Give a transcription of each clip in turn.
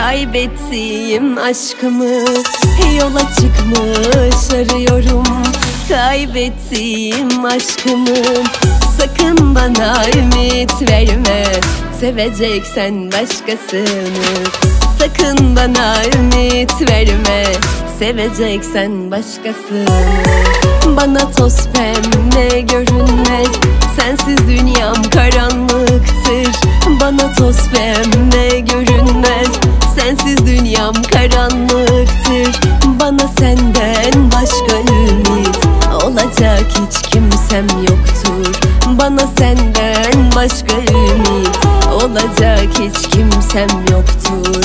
Kaybettiğim aşkımı yola çıkmış arıyorum. Kaybettiğim aşkımı sakın bana ümit verme. Seveceksen başkasını sakın bana ümit verme. Seveceksen başkasını. Bana toz pembe görünmez, sensiz dünyam karanlıktır. Bana toz pembe görünmez, sensiz dünyam karanlıktır. Bana senden başka ümit olacak hiç kimsem yoktur. Bana senden başka ümit olacak hiç kimsem yoktur.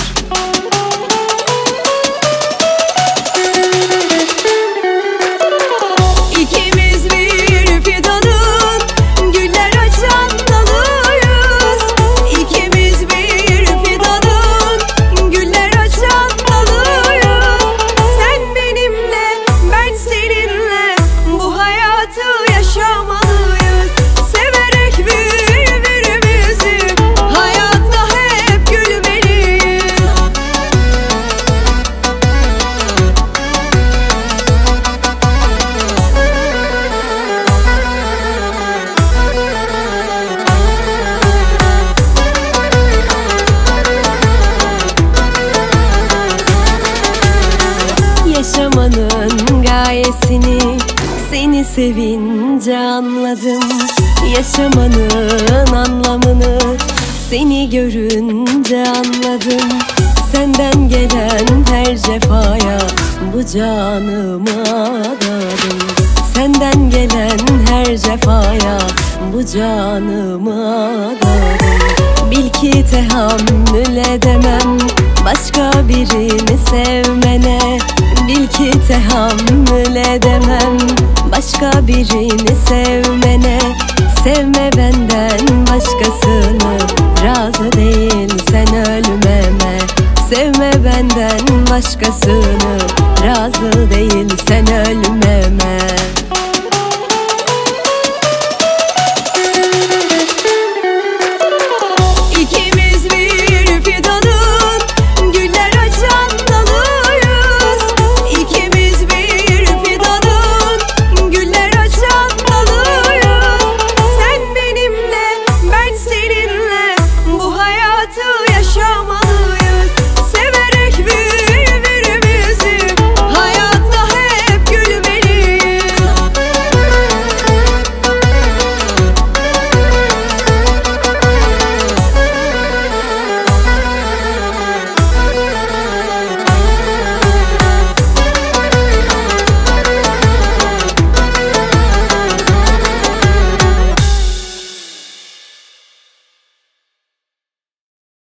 Yaşamanın gayesini seni sevince anladım. Yaşamanın anlamını seni görünce anladım. Senden gelen her cefaya bu canımı adadım. Senden gelen her cefaya bu canımı adadım. Bil ki tahammül edemem başka birini sevmene. Bil ki tahammül edemem başka birini sevmene. Sevme benden başkasını, razı değilsen ölmeme. Sevme benden başkasını, razı değilsen ölmeme.